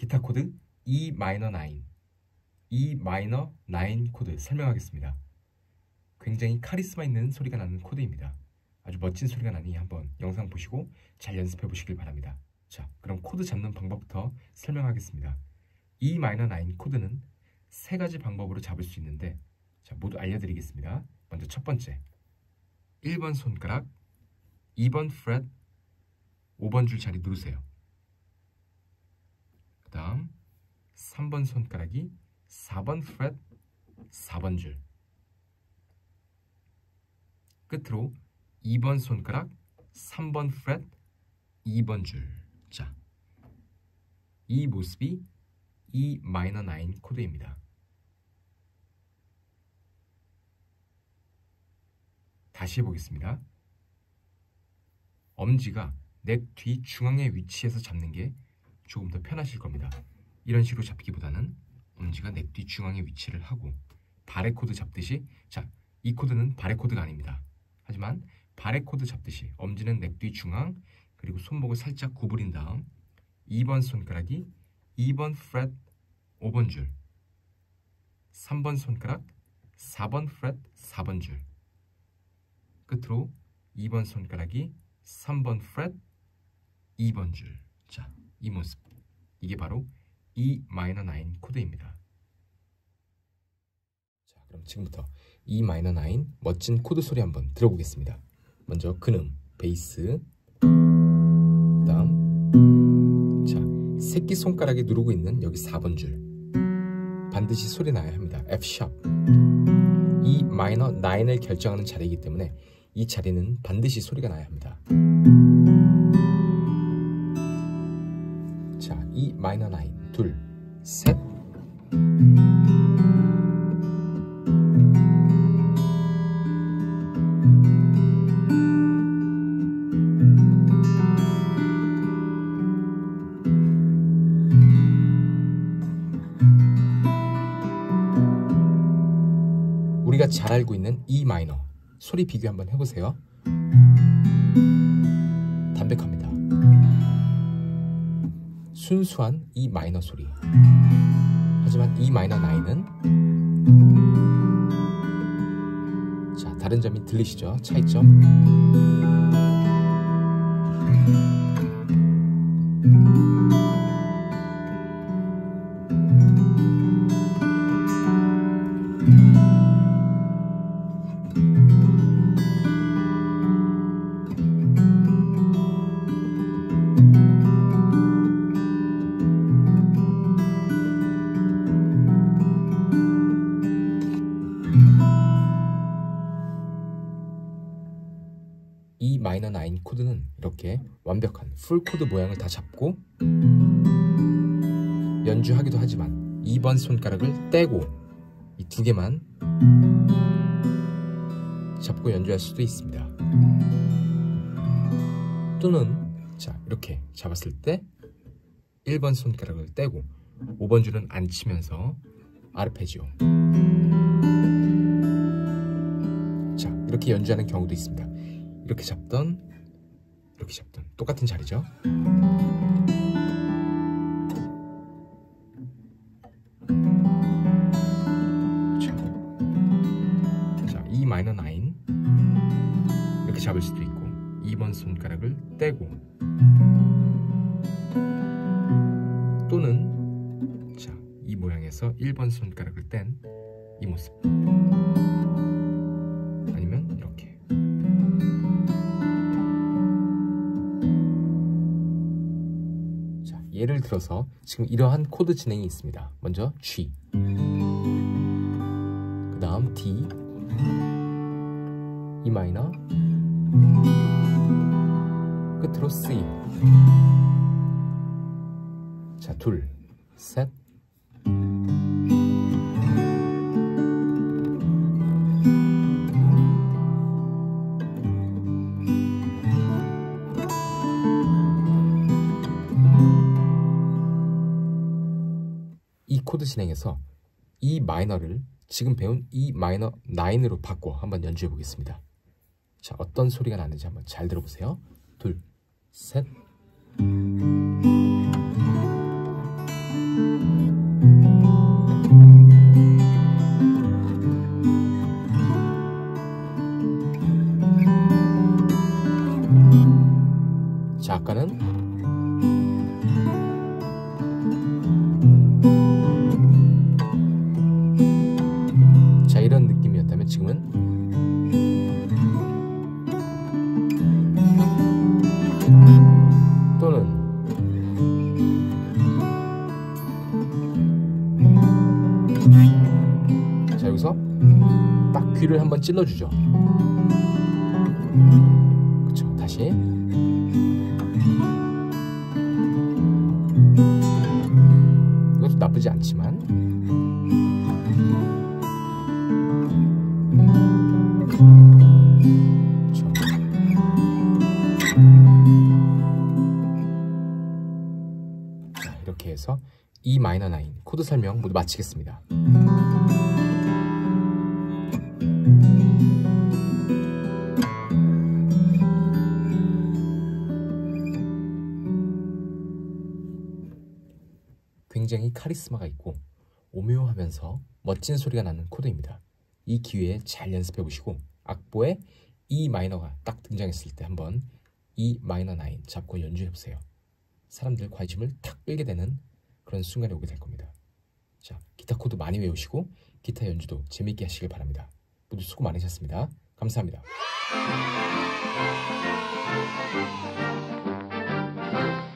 기타 코드 E 마이너 9, E 마이너 9 코드 설명하겠습니다. 굉장히 카리스마 있는 소리가 나는 코드입니다. 아주 멋진 소리가 나니 한번 영상 보시고 잘 연습해 보시길 바랍니다. 자, 그럼 코드 잡는 방법부터 설명하겠습니다. E 마이너 9 코드는 세 가지 방법으로 잡을 수 있는데, 자, 모두 알려드리겠습니다. 먼저 첫 번째, 1번 손가락 2번 프렛 5번 줄 자리 누르세요. 그 다음 3번 손가락이 4번 프렛 4번 줄, 끝으로 2번 손가락 3번 프렛 2번 줄. 자, 이 모습이 E 마이너 9 코드입니다. 다시 해보겠습니다. 엄지가 넥 뒤 중앙의 위치에서 잡는 게 조금 더 편하실 겁니다. 이런 식으로 잡기보다는 엄지가 넥 뒤 중앙의 위치를 하고 바레 코드 잡듯이, 자, 이 코드는 바레 코드가 아닙니다. 하지만 바레 코드 잡듯이 엄지는 넥 뒤 중앙, 그리고 손목을 살짝 구부린 다음 2번 손가락이 2번 프렛 5번 줄, 3번 손가락 4번 프렛 4번 줄, 끝으로 2번 손가락이 3번 프렛 2번 줄. 자, 이 모습, 이게 바로 E 마이너 9 코드입니다. 자, 그럼 지금부터 E 마이너 9 멋진 코드 소리 한번 들어보겠습니다. 먼저 근음, 베이스, 그다음 자, 새끼손가락에 누르고 있는 여기 4번 줄 반드시 소리 나야 합니다. F 샵. E 마이너 9을 결정하는 자리이기 때문에 이 자리는 반드시 소리가 나야 합니다. 자, E 마이너 9 둘, 셋. 우리가 잘 알고 있는 E 마이너 소리 비교 한번 해보세요. 담백합니다. 순수한 E 마이너 소리. 하지만 E 마이너 9은, 자, 다른 점이 들리시죠? 차이점. E 마이너 9 코드는 이렇게 완벽한 풀 코드 모양을 다 잡고 연주하기도 하지만 2번 손가락을 떼고 이 두 개만 잡고 연주할 수도 있습니다. 또는, 자, 이렇게 잡았을 때 1번 손가락을 떼고 5번 줄은 안 치면서 아르페지오, 자, 이렇게 연주하는 경우도 있습니다. 이렇게 잡던, 이렇게 잡던 똑같은 자리죠. 자, E 마이너 9 이렇게 잡을 수도 있고 2번 손가락을 떼고, 또는, 자, 이 모양에서 1번 손가락을 뗀 이 모습, 아니면 이렇게. 자, 예를 들어서 지금 이러한 코드 진행이 있습니다. 먼저 G, 그 다음 D, E 마이너, 끝으로 C. 자, 둘, 셋. 이 코드 진행에서 E 마이너를 지금 배운 E 마이너 9으로 바꿔 한번 연주해 보겠습니다. 자, 어떤 소리가 나는지 한번 잘 들어보세요. 둘, 셋. 아까는 자, 이런 느낌이었다면 지금은 또는 자, 여기서 딱 귀를 한번 찔러주죠. 그쵸, 다시 이것도 나쁘지 않지만 그쵸. 자, 이렇게 해서 E 마이너 9 코드 설명 모두 마치겠습니다. 굉장히 카리스마가 있고 오묘하면서 멋진 소리가 나는 코드입니다. 이 기회에 잘 연습해 보시고 악보에 E 마이너가 딱 등장했을 때 한번 E 마이너 9 잡고 연주해 보세요. 사람들 관심을 탁 끌게 되는 그런 순간이 오게 될 겁니다. 자, 기타 코드 많이 외우시고 기타 연주도 재미있게 하시길 바랍니다. 모두 수고 많으셨습니다. 감사합니다.